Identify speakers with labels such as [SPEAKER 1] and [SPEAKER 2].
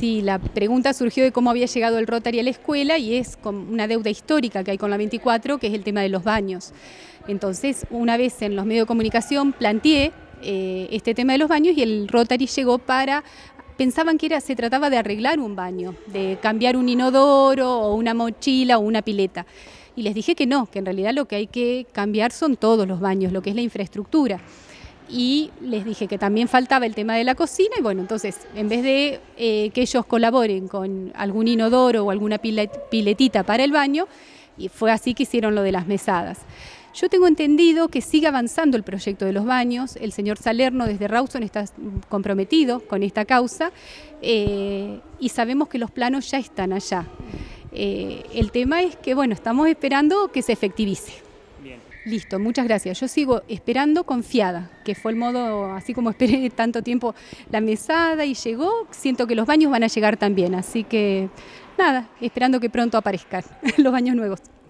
[SPEAKER 1] Sí, la pregunta surgió de cómo había llegado el Rotary a la escuela y es con una deuda histórica que hay con la 24, que es el tema de los baños. Entonces, una vez en los medios de comunicación planteé este tema de los baños y el Rotary llegó pensaban que se trataba de arreglar un baño, de cambiar un inodoro o una mochila o una pileta. Y les dije que no, que en realidad lo que hay que cambiar son todos los baños, lo que es la infraestructura. Y les dije que también faltaba el tema de la cocina y bueno, entonces en vez de que ellos colaboren con algún inodoro o alguna piletita para el baño, y fue así que hicieron lo de las mesadas. Yo tengo entendido que sigue avanzando el proyecto de los baños, el señor Salerno desde Rawson está comprometido con esta causa y sabemos que los planos ya están allá. El tema es que bueno, estamos esperando que se efectivice. Listo, muchas gracias. Yo sigo esperando confiada, que fue el modo, así como esperé tanto tiempo la mesada y llegó, siento que los baños van a llegar también, así que nada, esperando que pronto aparezcan los baños nuevos.